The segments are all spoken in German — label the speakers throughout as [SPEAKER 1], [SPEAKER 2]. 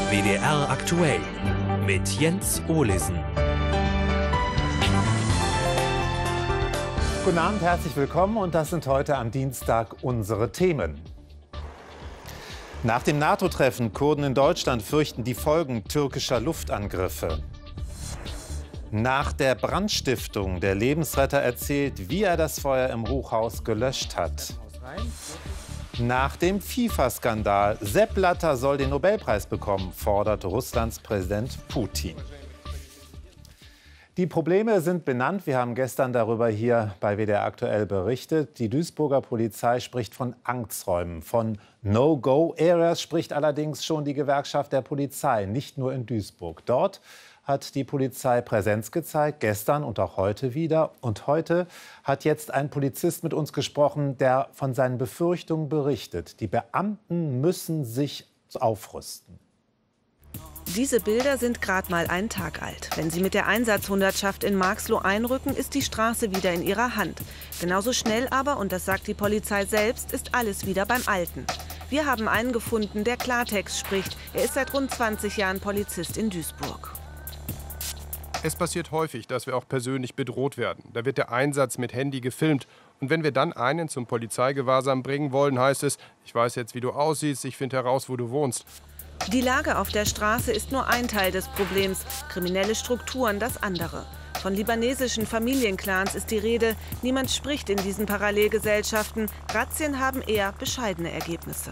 [SPEAKER 1] WDR aktuell mit Jens Olesen.
[SPEAKER 2] Guten Abend, herzlich willkommen und das sind heute am Dienstag unsere Themen. Nach dem NATO-Treffen Kurden in Deutschland fürchten die Folgen türkischer Luftangriffe. Nach der Brandstiftung der Lebensretter erzählt, wie er das Feuer im Hochhaus gelöscht hat. Nach dem FIFA-Skandal, Sepp Blatter soll den Nobelpreis bekommen, fordert Russlands Präsident Putin. Die Probleme sind benannt. Wir haben gestern darüber hier bei WDR aktuell berichtet. Die Duisburger Polizei spricht von Angsträumen. Von No-Go-Areas spricht allerdings schon die Gewerkschaft der Polizei, nicht nur in Duisburg. Dort hat die Polizei Präsenz gezeigt, gestern und auch heute wieder. Und heute hat jetzt ein Polizist mit uns gesprochen, der von seinen Befürchtungen berichtet. Die Beamten müssen sich aufrüsten.
[SPEAKER 3] Diese Bilder sind gerade mal einen Tag alt. Wenn sie mit der Einsatzhundertschaft in Marxloh einrücken, ist die Straße wieder in ihrer Hand. Genauso schnell aber, und das sagt die Polizei selbst, ist alles wieder beim Alten. Wir haben einen gefunden, der Klartext spricht. Er ist seit rund 20 Jahren Polizist in Duisburg.
[SPEAKER 4] Es passiert häufig, dass wir auch persönlich bedroht werden. Da wird der Einsatz mit Handy gefilmt. Und wenn wir dann einen zum Polizeigewahrsam bringen wollen, heißt es, ich weiß jetzt, wie du aussiehst, ich finde heraus, wo du wohnst.
[SPEAKER 3] Die Lage auf der Straße ist nur ein Teil des Problems, kriminelle Strukturen das andere. Von libanesischen Familienclans ist die Rede. Niemand spricht in diesen Parallelgesellschaften. Razzien haben eher bescheidene Ergebnisse.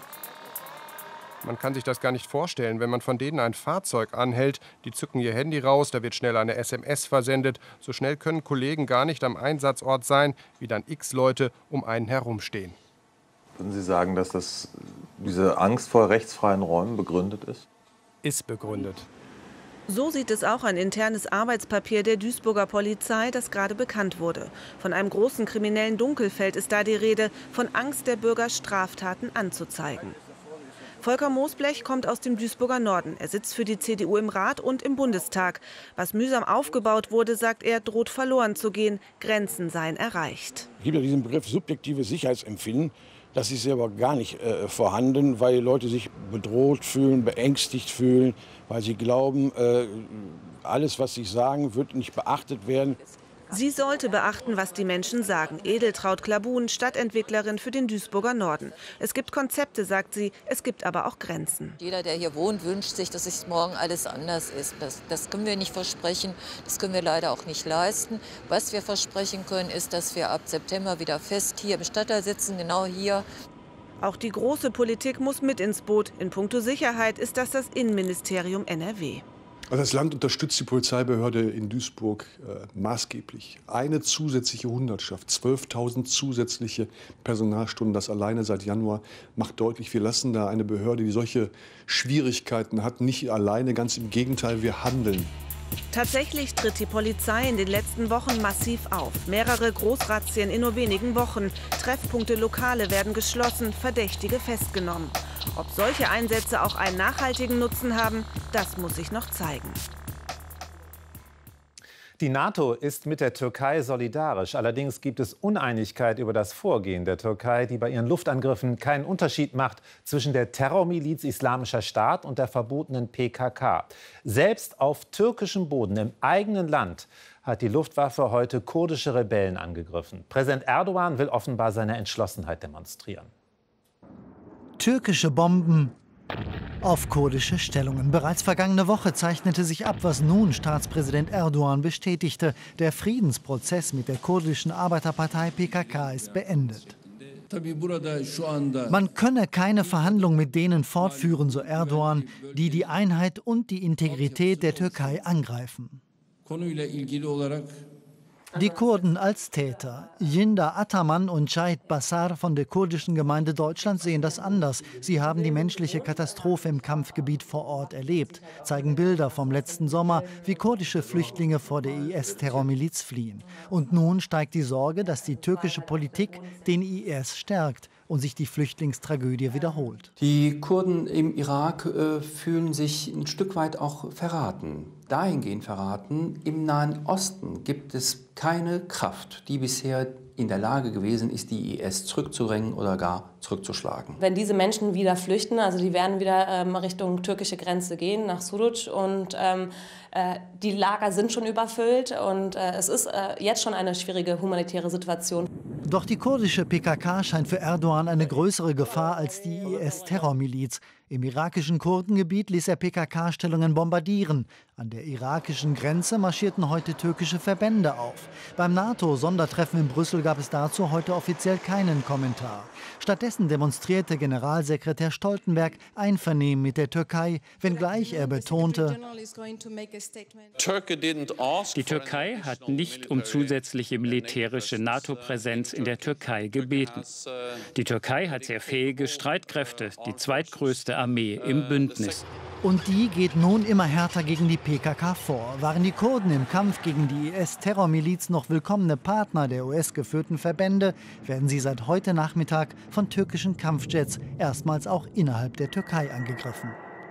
[SPEAKER 4] Man kann sich das gar nicht vorstellen, wenn man von denen ein Fahrzeug anhält. Die zücken ihr Handy raus, da wird schnell eine SMS versendet. So schnell können Kollegen gar nicht am Einsatzort sein, wie dann x Leute um einen herumstehen.
[SPEAKER 5] Würden Sie sagen, dass diese Angst vor rechtsfreien Räumen begründet ist?
[SPEAKER 4] Ist begründet.
[SPEAKER 3] So sieht es auch ein internes Arbeitspapier der Duisburger Polizei, das gerade bekannt wurde. Von einem großen kriminellen Dunkelfeld ist da die Rede, von Angst der Bürger, Straftaten anzuzeigen. Volker Moosblech kommt aus dem Duisburger Norden. Er sitzt für die CDU im Rat und im Bundestag. Was mühsam aufgebaut wurde, sagt er, droht verloren zu gehen. Grenzen seien erreicht.
[SPEAKER 6] Es gibt ja diesen Begriff subjektives Sicherheitsempfinden. Das ist aber gar nicht vorhanden, weil Leute sich bedroht fühlen, beängstigt fühlen, weil sie glauben, alles, was sie sagen, wird nicht beachtet werden.
[SPEAKER 3] Sie sollte beachten, was die Menschen sagen. Edeltraud Klabun, Stadtentwicklerin für den Duisburger Norden. Es gibt Konzepte, sagt sie, es gibt aber auch Grenzen.
[SPEAKER 7] Jeder, der hier wohnt, wünscht sich, dass es morgen alles anders ist. Das können wir nicht versprechen, das können wir leider auch nicht leisten. Was wir versprechen können, ist, dass wir ab September wieder fest hier im Stadtteil sitzen, genau hier.
[SPEAKER 3] Auch die große Politik muss mit ins Boot. In puncto Sicherheit ist das Innenministerium NRW.
[SPEAKER 8] Also das Land unterstützt die Polizeibehörde in Duisburg maßgeblich. Eine zusätzliche Hundertschaft, 12.000 zusätzliche Personalstunden, das alleine seit Januar macht deutlich, wir lassen da eine Behörde, die solche Schwierigkeiten hat, nicht alleine, ganz im Gegenteil, wir handeln.
[SPEAKER 3] Tatsächlich tritt die Polizei in den letzten Wochen massiv auf. Mehrere Großrazzien in nur wenigen Wochen. Treffpunkte, Lokale werden geschlossen, Verdächtige festgenommen. Ob solche Einsätze auch einen nachhaltigen Nutzen haben, das muss sich noch zeigen.
[SPEAKER 2] Die NATO ist mit der Türkei solidarisch. Allerdings gibt es Uneinigkeit über das Vorgehen der Türkei, die bei ihren Luftangriffen keinen Unterschied macht zwischen der Terrormiliz Islamischer Staat und der verbotenen PKK. Selbst auf türkischem Boden im eigenen Land hat die Luftwaffe heute kurdische Rebellen angegriffen. Präsident Erdogan will offenbar seine Entschlossenheit demonstrieren.
[SPEAKER 9] Türkische Bomben auf kurdische Stellungen. Bereits vergangene Woche zeichnete sich ab, was nun Staatspräsident Erdogan bestätigte. Der Friedensprozess mit der kurdischen Arbeiterpartei PKK ist beendet. Man könne keine Verhandlungen mit denen fortführen, so Erdogan, die die Einheit und die Integrität der Türkei angreifen. Die Kurden als Täter. Yildiz Ataman und Cahit Basar von der kurdischen Gemeinde Deutschland sehen das anders. Sie haben die menschliche Katastrophe im Kampfgebiet vor Ort erlebt, zeigen Bilder vom letzten Sommer, wie kurdische Flüchtlinge vor der IS-Terrormiliz fliehen. Und nun steigt die Sorge, dass die türkische Politik den IS stärkt und sich die Flüchtlingstragödie wiederholt.
[SPEAKER 10] Die Kurden im Irak fühlen sich ein Stück weit auch verraten. dahingehend verraten, im Nahen Osten gibt es keine Kraft, die bisher in der Lage gewesen ist, die IS zurückzudrängen oder gar zurückzuschlagen.
[SPEAKER 11] Wenn diese Menschen wieder flüchten, also die werden wieder Richtung türkische Grenze gehen, nach Suruç, und die Lager sind schon überfüllt und es ist jetzt schon eine schwierige humanitäre Situation.
[SPEAKER 9] Doch die kurdische PKK scheint für Erdogan eine größere Gefahr als die IS-Terrormiliz. Im irakischen Kurdengebiet ließ er PKK-Stellungen bombardieren. An der irakischen Grenze marschierten heute türkische Verbände auf. Beim NATO-Sondertreffen in Brüssel gab es dazu heute offiziell keinen Kommentar. Stattdessen demonstrierte Generalsekretär Stoltenberg Einvernehmen mit der Türkei, wenngleich er betonte:
[SPEAKER 12] Die Türkei hat nicht um zusätzliche militärische NATO-Präsenz in der Türkei gebeten. Die Türkei hat sehr fähige Streitkräfte, die zweitgrößte Armee im Bündnis.
[SPEAKER 9] Und die geht nun immer härter gegen die PKK vor. Waren die Kurden im Kampf gegen die IS-Terrormiliz noch willkommene Partner der US-geführten Verbände, werden sie seit heute Nachmittag von türkischen Kampfjets erstmals auch innerhalb der Türkei angegriffen.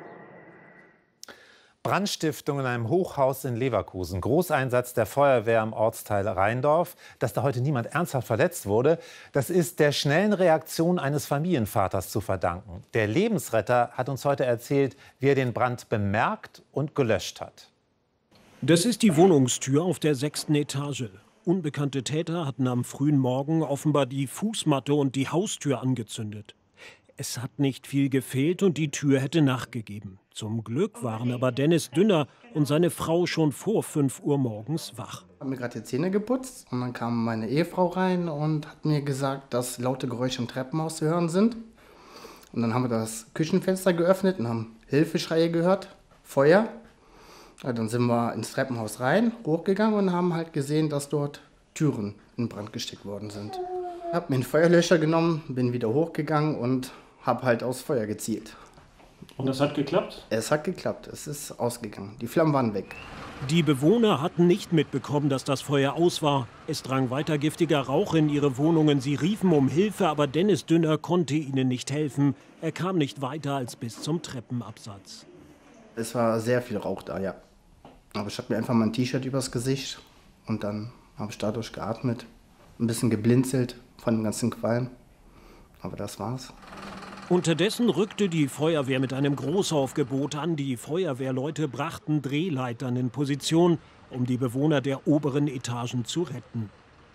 [SPEAKER 2] Brandstiftung in einem Hochhaus in Leverkusen, Großeinsatz der Feuerwehr im Ortsteil Rheindorf. Dass da heute niemand ernsthaft verletzt wurde, das ist der schnellen Reaktion eines Familienvaters zu verdanken. Der Lebensretter hat uns heute erzählt, wie er den Brand bemerkt und gelöscht hat.
[SPEAKER 13] Das ist die Wohnungstür auf der 6. Etage. Unbekannte Täter hatten am frühen Morgen offenbar die Fußmatte und die Haustür angezündet. Es hat nicht viel gefehlt und die Tür hätte nachgegeben. Zum Glück waren aber Dennis Dünner und seine Frau schon vor 5 Uhr morgens wach.
[SPEAKER 14] Ich habe mir gerade die Zähne geputzt und dann kam meine Ehefrau rein und hat mir gesagt, dass laute Geräusche im Treppenhaus zu hören sind. Und dann haben wir das Küchenfenster geöffnet und haben Hilfeschreie gehört, Feuer. Ja, dann sind wir ins Treppenhaus rein, hochgegangen und haben halt gesehen, dass dort Türen in Brand gesteckt worden sind. Ich habe mir einen Feuerlöscher genommen, bin wieder hochgegangen und habe halt aufs Feuer gezielt.
[SPEAKER 13] Und das hat geklappt?
[SPEAKER 14] Es hat geklappt, es ist ausgegangen. Die Flammen waren weg.
[SPEAKER 13] Die Bewohner hatten nicht mitbekommen, dass das Feuer aus war. Es drang weiter giftiger Rauch in ihre Wohnungen. Sie riefen um Hilfe, aber Dennis Dünner konnte ihnen nicht helfen. Er kam nicht weiter als bis zum Treppenabsatz.
[SPEAKER 14] Es war sehr viel Rauch da, ja. Aber ich habe mir einfach mein T-Shirt übers Gesicht und dann habe ich dadurch geatmet. Ein bisschen geblinzelt von dem ganzen Qualm. Aber das war's.
[SPEAKER 13] Unterdessen rückte die Feuerwehr mit einem Großaufgebot an. Die Feuerwehrleute brachten Drehleitern in Position, um die Bewohner der oberen Etagen zu retten.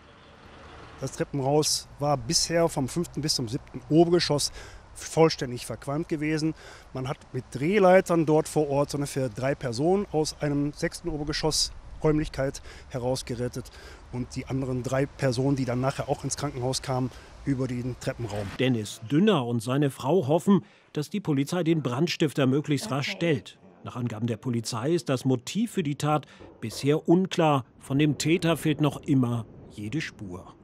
[SPEAKER 15] Das Treppenhaus war bisher vom 5. bis zum 7. Obergeschoss vollständig verqualmt gewesen. Man hat mit Drehleitern dort vor Ort so ungefähr 3 Personen aus einem 6. Obergeschoss Räumlichkeit herausgerettet und die anderen 3 Personen, die dann nachher auch ins Krankenhaus kamen, über den Treppenraum.
[SPEAKER 13] Dennis Dünner und seine Frau hoffen, dass die Polizei den Brandstifter möglichst rasch stellt. Nach Angaben der Polizei ist das Motiv für die Tat bisher unklar. Von dem Täter fehlt noch immer jede Spur.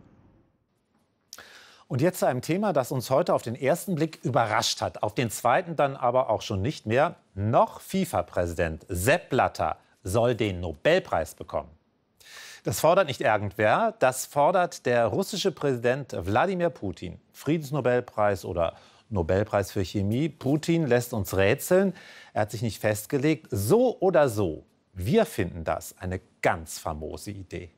[SPEAKER 2] Und jetzt zu einem Thema, das uns heute auf den ersten Blick überrascht hat, auf den zweiten dann aber auch schon nicht mehr. Noch FIFA-Präsident Sepp Blatter soll den Nobelpreis bekommen. Das fordert nicht irgendwer, das fordert der russische Präsident Wladimir Putin. Friedensnobelpreis oder Nobelpreis für Chemie. Putin lässt uns rätseln. Er hat sich nicht festgelegt. So oder so, wir finden das eine ganz famose Idee.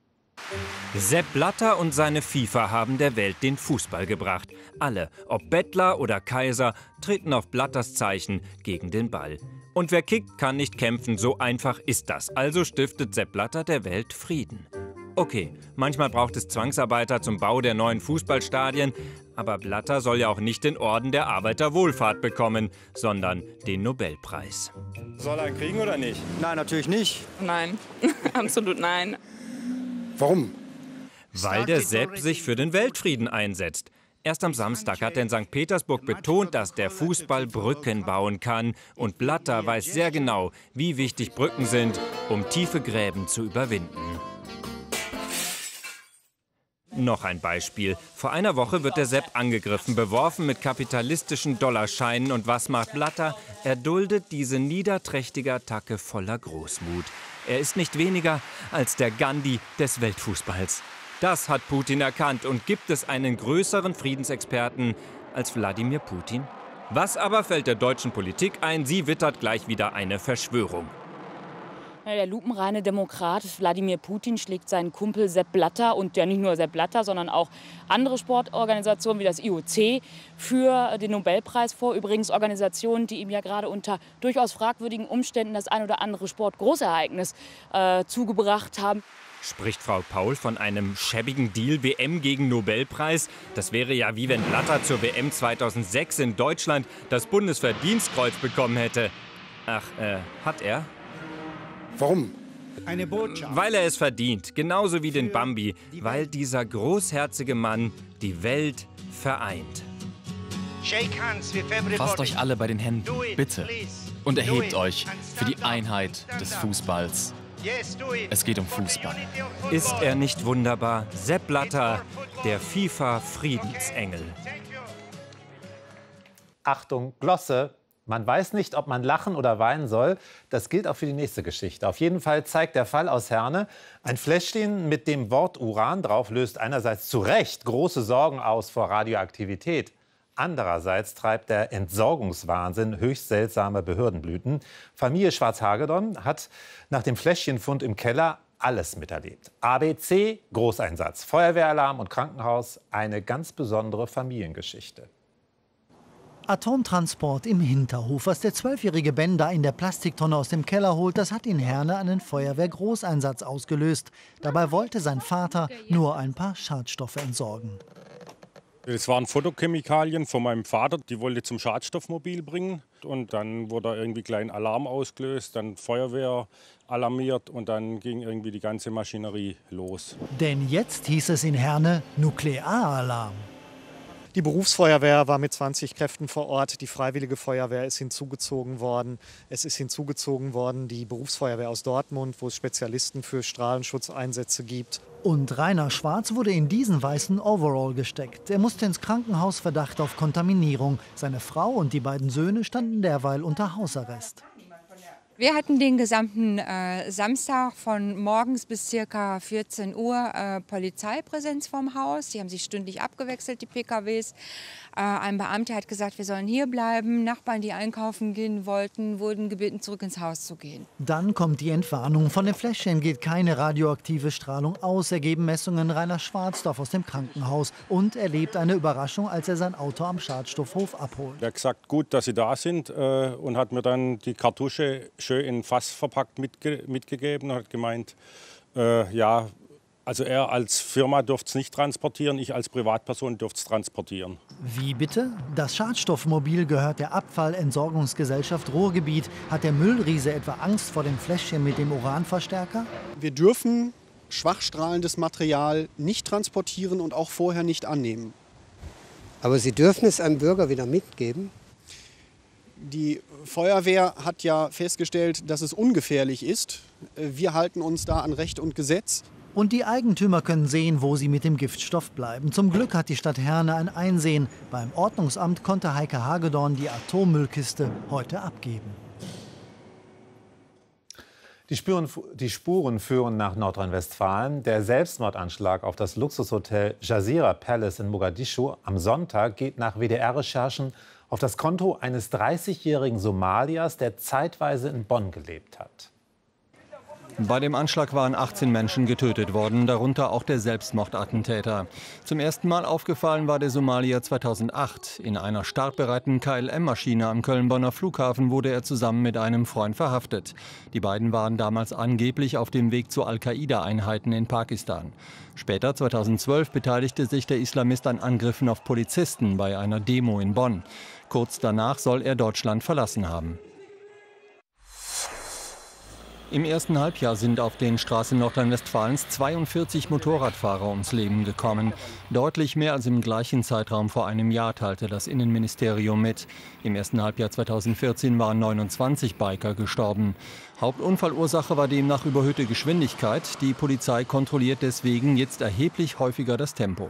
[SPEAKER 1] Sepp Blatter und seine FIFA haben der Welt den Fußball gebracht. Alle, ob Bettler oder Kaiser, treten auf Blatters Zeichen gegen den Ball. Und wer kickt, kann nicht kämpfen, so einfach ist das. Also stiftet Sepp Blatter der Welt Frieden. Okay, manchmal braucht es Zwangsarbeiter zum Bau der neuen Fußballstadien. Aber Blatter soll ja auch nicht den Orden der Arbeiterwohlfahrt bekommen, sondern den Nobelpreis.
[SPEAKER 16] Soll er ihn kriegen oder nicht?
[SPEAKER 17] Nein, natürlich nicht.
[SPEAKER 18] Nein, absolut nein.
[SPEAKER 15] Warum?
[SPEAKER 1] Weil der Sepp sich für den Weltfrieden einsetzt. Erst am Samstag hat er in St. Petersburg betont, dass der Fußball Brücken bauen kann. Und Blatter weiß sehr genau, wie wichtig Brücken sind, um tiefe Gräben zu überwinden. Noch ein Beispiel. Vor einer Woche wird der Sepp angegriffen, beworfen mit kapitalistischen Dollarscheinen. Und was macht Blatter? Er duldet diese niederträchtige Attacke voller Großmut. Er ist nicht weniger als der Gandhi des Weltfußballs. Das hat Putin erkannt. Und gibt es einen größeren Friedensexperten als Wladimir Putin? Was aber fällt der deutschen Politik ein? Sie wittert gleich wieder eine Verschwörung.
[SPEAKER 17] Der lupenreine Demokrat Wladimir Putin schlägt seinen Kumpel Sepp Blatter und ja nicht nur Sepp Blatter, sondern auch andere Sportorganisationen wie das IOC für den Nobelpreis vor. Übrigens Organisationen, die ihm ja gerade unter durchaus fragwürdigen Umständen das ein oder andere Sportgroßereignis zugebracht haben.
[SPEAKER 1] Spricht Frau Paul von einem schäbigen Deal WM gegen Nobelpreis? Das wäre ja wie wenn Blatter zur WM 2006 in Deutschland das Bundesverdienstkreuz bekommen hätte. Ach, hat er?
[SPEAKER 15] Warum? Eine Botschaft.
[SPEAKER 1] Weil er es verdient, genauso wie den Bambi, weil dieser großherzige Mann die Welt vereint.
[SPEAKER 19] Fasst euch alle bei den Händen, bitte, und erhebt euch für die Einheit des Fußballs. Es geht um Fußball.
[SPEAKER 1] Ist er nicht wunderbar? Sepp Blatter, der FIFA-Friedensengel.
[SPEAKER 2] Achtung, Glosse. Man weiß nicht, ob man lachen oder weinen soll. Das gilt auch für die nächste Geschichte. Auf jeden Fall zeigt der Fall aus Herne, ein Fläschchen mit dem Wort Uran drauf löst einerseits zu Recht große Sorgen aus vor Radioaktivität. Andererseits treibt der Entsorgungswahnsinn höchst seltsame Behördenblüten. Familie Schwarz-Hagedorn hat nach dem Fläschchenfund im Keller alles miterlebt. ABC, Großeinsatz, Feuerwehralarm und Krankenhaus, eine ganz besondere Familiengeschichte.
[SPEAKER 9] Atomtransport im Hinterhof. Was der 12-jährige Ben da in der Plastiktonne aus dem Keller holt, das hat in Herne einen Feuerwehrgroßeinsatz ausgelöst. Dabei wollte sein Vater nur ein paar Schadstoffe entsorgen.
[SPEAKER 20] Das waren Photochemikalien von meinem Vater, die wollte zum Schadstoffmobil bringen. Und dann wurde da irgendwie klein Alarm ausgelöst, dann Feuerwehr alarmiert und dann ging irgendwie die ganze Maschinerie los.
[SPEAKER 9] Denn jetzt hieß es in Herne Nuklearalarm.
[SPEAKER 21] Die Berufsfeuerwehr war mit 20 Kräften vor Ort. Die Freiwillige Feuerwehr ist hinzugezogen worden. Es ist hinzugezogen worden die Berufsfeuerwehr aus Dortmund, wo es Spezialisten für Strahlenschutzeinsätze gibt.
[SPEAKER 9] Und Rainer Schwarz wurde in diesen weißen Overall gesteckt. Er musste ins Krankenhaus, Verdacht auf Kontaminierung. Seine Frau und die beiden Söhne standen derweil unter Hausarrest.
[SPEAKER 22] Wir hatten den gesamten Samstag von morgens bis ca. 14 Uhr Polizeipräsenz vorm Haus. Die haben sich stündlich abgewechselt, die PKWs. Ein Beamter hat gesagt, wir sollen hier bleiben. Nachbarn, die einkaufen gehen wollten, wurden gebeten, zurück ins Haus zu gehen.
[SPEAKER 9] Dann kommt die Entwarnung. Von dem Fläschchen geht keine radioaktive Strahlung aus, ergeben Messungen Rainer Schwarzdorf aus dem Krankenhaus. Und erlebt eine Überraschung, als er sein Auto am Schadstoffhof abholt.
[SPEAKER 20] Er hat gesagt, gut, dass Sie da sind und hat mir dann die Kartusche schön in Fass verpackt mitgegeben und hat gemeint, ja, also er als Firma dürfte es nicht transportieren, ich als Privatperson dürfte es transportieren.
[SPEAKER 9] Wie bitte? Das Schadstoffmobil gehört der Abfallentsorgungsgesellschaft Ruhrgebiet. Hat der Müllriese etwa Angst vor dem Fläschchen mit dem Uranverstärker?
[SPEAKER 23] Wir dürfen schwachstrahlendes Material nicht transportieren und auch vorher nicht annehmen.
[SPEAKER 24] Aber Sie dürfen es einem Bürger wieder mitgeben?
[SPEAKER 23] Die Feuerwehr hat ja festgestellt, dass es ungefährlich ist. Wir halten uns da an Recht und Gesetz.
[SPEAKER 9] Und die Eigentümer können sehen, wo sie mit dem Giftstoff bleiben. Zum Glück hat die Stadt Herne ein Einsehen. Beim Ordnungsamt konnte Heike Hagedorn die Atommüllkiste heute abgeben.
[SPEAKER 2] Die Spuren führen nach Nordrhein-Westfalen. Der Selbstmordanschlag auf das Luxushotel Jazeera Palace in Mogadischu am Sonntag geht nach WDR-Recherchen auf das Konto eines 30-jährigen Somaliers, der zeitweise in Bonn gelebt hat.
[SPEAKER 25] Bei dem Anschlag waren 18 Menschen getötet worden, darunter auch der Selbstmordattentäter. Zum ersten Mal aufgefallen war der Somalier 2008. In einer startbereiten KLM-Maschine am Köln-Bonner Flughafen wurde er zusammen mit einem Freund verhaftet. Die beiden waren damals angeblich auf dem Weg zu Al-Qaida-Einheiten in Pakistan. Später, 2012, beteiligte sich der Islamist an Angriffen auf Polizisten bei einer Demo in Bonn. Kurz danach soll er Deutschland verlassen haben. Im ersten Halbjahr sind auf den Straßen Nordrhein-Westfalens 42 Motorradfahrer ums Leben gekommen. Deutlich mehr als im gleichen Zeitraum vor einem Jahr, teilte das Innenministerium mit. Im ersten Halbjahr 2014 waren 29 Biker gestorben. Hauptunfallursache war demnach überhöhte Geschwindigkeit. Die Polizei kontrolliert deswegen jetzt erheblich häufiger das Tempo.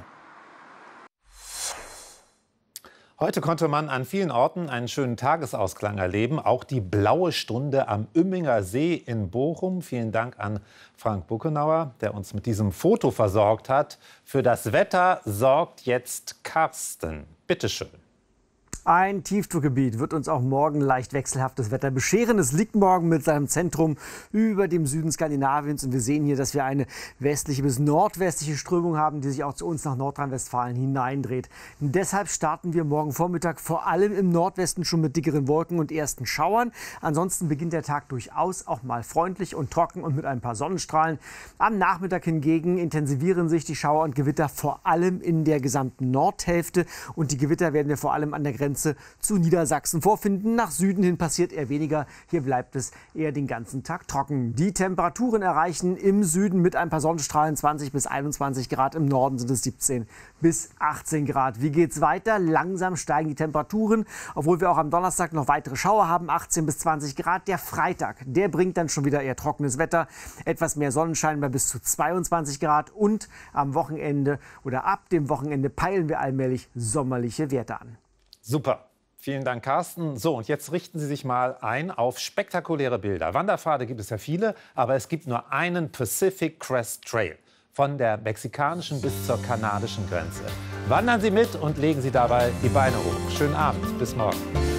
[SPEAKER 2] Heute konnte man an vielen Orten einen schönen Tagesausklang erleben. Auch die blaue Stunde am Ümminger See in Bochum. Vielen Dank an Frank Buckenauer, der uns mit diesem Foto versorgt hat. Für das Wetter sorgt jetzt Carsten. Bitte schön.
[SPEAKER 4] Ein Tiefdruckgebiet wird uns auch morgen leicht wechselhaftes Wetter bescheren. Es liegt morgen mit seinem Zentrum über dem Süden Skandinaviens. Und wir sehen hier, dass wir eine westliche bis nordwestliche Strömung haben, die sich auch zu uns nach Nordrhein-Westfalen hineindreht. Und deshalb starten wir morgen Vormittag vor allem im Nordwesten schon mit dickeren Wolken und ersten Schauern. Ansonsten beginnt der Tag durchaus auch mal freundlich und trocken und mit ein paar Sonnenstrahlen. Am Nachmittag hingegen intensivieren sich die Schauer und Gewitter vor allem in der gesamten Nordhälfte. Und die Gewitter werden wir vor allem an der Grenze zu Niedersachsen vorfinden. Nach Süden hin passiert eher weniger. Hier bleibt es eher den ganzen Tag trocken. Die Temperaturen erreichen im Süden mit ein paar Sonnenstrahlen 20 bis 21 Grad. Im Norden sind es 17 bis 18 Grad. Wie geht's weiter? Langsam steigen die Temperaturen, obwohl wir auch am Donnerstag noch weitere Schauer haben, 18 bis 20 Grad. Der Freitag, der bringt dann schon wieder eher trockenes Wetter. Etwas mehr Sonnenschein bei bis zu 22 Grad. Und am Wochenende oder ab dem Wochenende peilen wir allmählich sommerliche Werte an.
[SPEAKER 2] Super. Vielen Dank, Carsten. So, und jetzt richten Sie sich mal ein auf spektakuläre Bilder. Wanderpfade gibt es ja viele, aber es gibt nur einen Pacific Crest Trail. Von der mexikanischen bis zur kanadischen Grenze. Wandern Sie mit und legen Sie dabei die Beine hoch. Schönen Abend. Bis morgen.